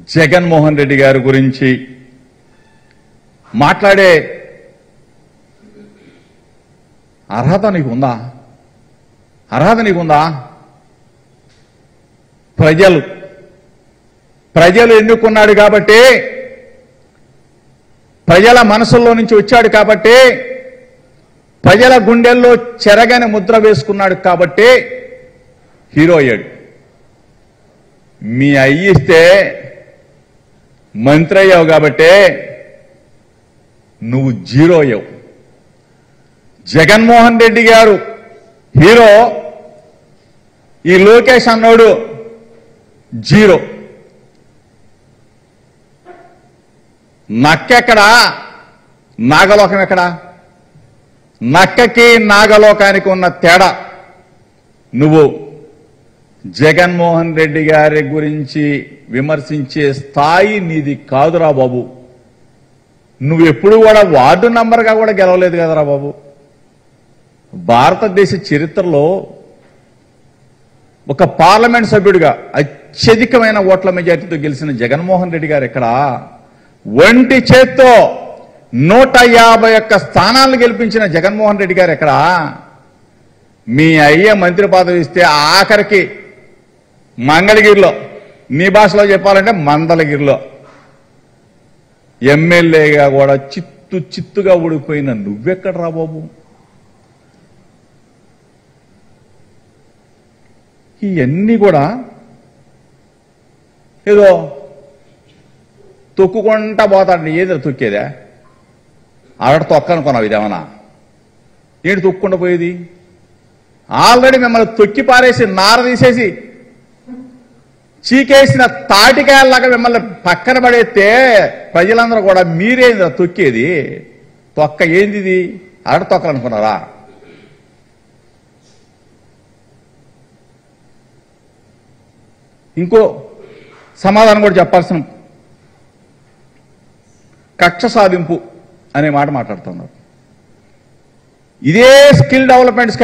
జగన్మోహన్ రెడ్డి గారి గురించి మాట్లాడే అర్హత నీకుందా? అర్హత నీకుందా? ప్రజలు ఎన్నుకున్నాడు కాబట్టి, ప్రజల మనసుల్లో నుంచి వచ్చాడు కాబట్టి, ప్రజల గుండెల్లో చెరగని ముద్ర వేసుకున్నాడు కాబట్టి హీరో అయ్యాడు. మీ అయ్యిస్తే మంత్రి అయ్యావు కాబట్టి నువ్వు జీరో అయ్యావు. జగన్మోహన్ రెడ్డి గారు హీరో, ఈ లోకేష్ అన్నోడు జీరో. నక్కెక్కడా, నాగలోకం ఎక్కడా? నక్కకి నాగలోకానికి ఉన్న తేడా. నువ్వు జగన్మోహన్ రెడ్డి గారి గురించి విమర్శించే స్థాయి నీది కాదురా బాబు. నువ్వు ఎప్పుడు కూడా వార్డు నంబర్గా కూడా గెలవలేదు కదరా బాబు. భారతదేశ చరిత్రలో ఒక పార్లమెంట్ సభ్యుడిగా అత్యధికమైన ఓట్ల మెజార్టీతో గెలిచిన జగన్మోహన్ రెడ్డి గారు ఇక్కడ ఒంటి చేత్తో 151 స్థానాలను గెలిపించిన జగన్మోహన్ రెడ్డి గారు ఎక్కడ? మీ అయ్యే మంత్రి పదవి ఇస్తే ఆఖరికి మంగళగిరిలో, నీ భాషలో చెప్పాలంటే మందలగిరిలో ఎమ్మెల్యేగా కూడా చిత్తుగా ఊడిపోయిన నువ్వెక్కడ రా బాబు? ఇవన్నీ కూడా ఏదో తొక్కుకుంటా పోతాడు. ఏదో తొక్కేదా? ఆవిడ తొక్కనుకున్నావు ఇదేమన్నా? ఏంటి తొక్కుండా పోయేది? ఆల్రెడీ మిమ్మల్ని తొక్కి పారేసి నార తీసేసి చీకేసిన తాటికాయలాగా మిమ్మల్ని పక్కన పడేస్తే ప్రజలందరూ కూడా మీరేంది తొక్కేది? తొక్క ఏంది ఇది? ఆవిడ తొక్కలనుకున్నారా? ఇంకో సమాధానం కూడా చెప్పాల్సిన, కక్ష సాధింపు అనే మాట మాట్లాడుతున్నారు. ఇదే స్కిల్ డెవలప్మెంట్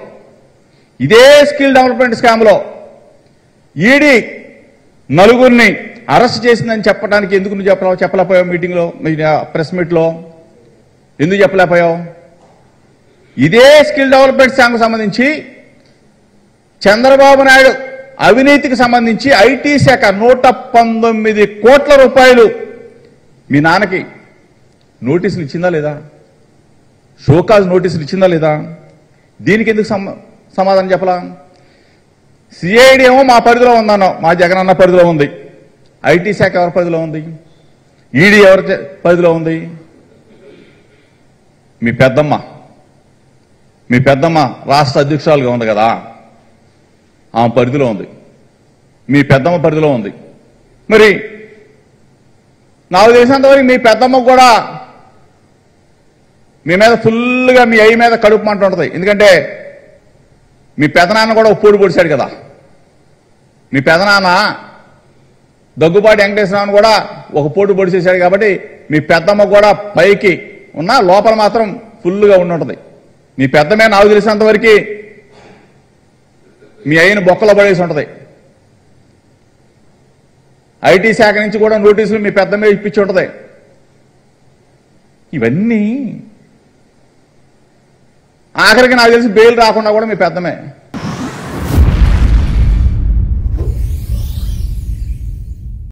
స్కామ్లో ఈడీ నలుగురిని అరెస్ట్ చేసిందని చెప్పడానికి ఎందుకు నువ్వు చెప్పలేకపోయావు? మీటింగ్లో, ప్రెస్ మీట్లో ఎందుకు చెప్పలేకపోయావు? ఇదే స్కిల్ డెవలప్మెంట్ స్కామ్కు సంబంధించి చంద్రబాబు నాయుడు అవినీతికి సంబంధించి ఐటీ శాఖ 119 కోట్ల రూపాయలు మీ నాన్నకి నోటీసులు ఇచ్చిందా లేదా? షోకాజ్ నోటీసులు ఇచ్చిందా లేదా? దీనికి ఎందుకు సమాధానం చెప్పలా? సిఐడి ఏమో మా పరిధిలో ఉందన్నావు, మా జగనన్న పరిధిలో ఉంది. ఐటీ శాఖ ఎవరి పరిధిలో ఉంది? ఈడీ ఎవరి పరిధిలో ఉంది? మీ పెద్దమ్మ రాష్ట్ర అధ్యక్షురాలుగా ఉంది కదా, ఆమె పరిధిలో ఉంది. మీ పెద్దమ్మ పరిధిలో ఉంది. మరి నాకు తెలిసినంతవరకు మీ పెద్దమ్మ కూడా మీ మీద ఫుల్గా, మీ అయ్యి మీద కడుపు మంట ఉంటుంది. ఎందుకంటే మీ పెదనాన్న కూడా పోటు పొడిచాడు కదా. మీ పెదనాన్న దగ్గుబాటి వెంకటేశ్వరరావును కూడా ఒక పోటు పొడిచేశాడు కాబట్టి మీ పెద్దమ్మ కూడా పైకి ఉన్న లోపల మాత్రం ఫుల్గా ఉండుంటుంది. మీ పెద్దమే నాకు తెలిసినంతవరకు మీ అయ్యని బొక్కలో పడేసి ఉంటుంది. ఐటీ శాఖ నుంచి కూడా నోటీసులు మీ పెద్దమే ఇప్పించి ఉంటుంది. ఇవన్నీ ఆఖరికి నాకు తెలిసి బెయిల్ రాకుండా కూడా మీ పెద్దమే